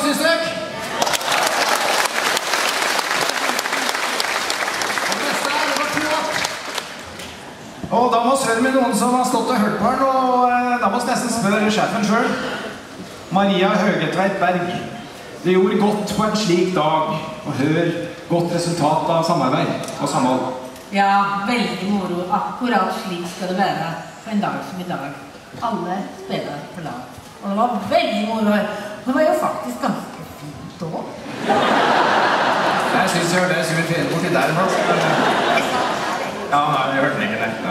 synes dere? Og det neste er nummer 2. Og da må vi høre med noen som har stått og hørt på den, og da må vi nesten spørre sjefen selv. Maria Høgetveit Berg. Det gjorde godt på en slik dag å høre godt resultat av samarbeid og samhold. Ja, veldig moro. Akkurat slik skal det være på en dag som i dag. Alle spiller på lag. Og det var veldig moro. Det var jo faktisk ganske fint også. Jeg synes jeg hørte det Sivert Fede borti der. Ja, nei, jeg hørte den ikke det.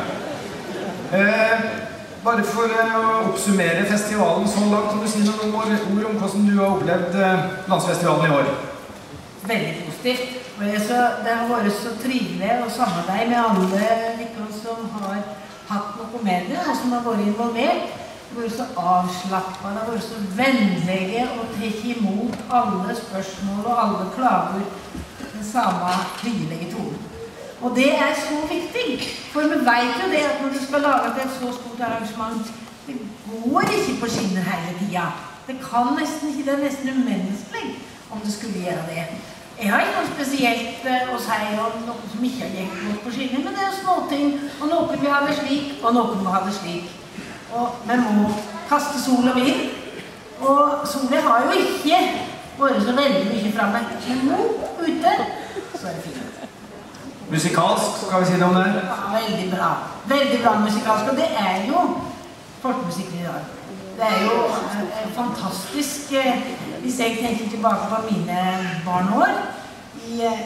Bare for å oppsummere festivalen så langt, kan du si noen ord om hvordan du har opplevd landsfestivalen i år? Veldig positivt. Det har vært så trivelig å samarbeide med alle som har hatt noe med det, og som har vært involvert. Det har vært så avslappet, det har vært så vennlige å ta imot alle spørsmål og alle klager den samme hyggelige tonen. Og det er så viktig, for vi vet jo det at når du skal lage et så stort arrangement, det går ikke på skinner hele tiden. Det kan nesten ikke, det er nesten umenneskelig om det skulle gjøre det. Jeg har ikke noe spesielt å si om noe som ikke har gått på skinner, men det er småting, og noen vil ha det slik, og noen må ha det slik. Og vi må kaste sol og vind, og solen har jo ikke vært så veldig mye fremme, men nå ute, så er det fint. Musikalsk, skal vi si det om det? Ja, veldig bra. Veldig bra musikalsk, og det er jo folkemusikken i dag. Det er jo fantastisk, hvis jeg tenker tilbake på mine barneår,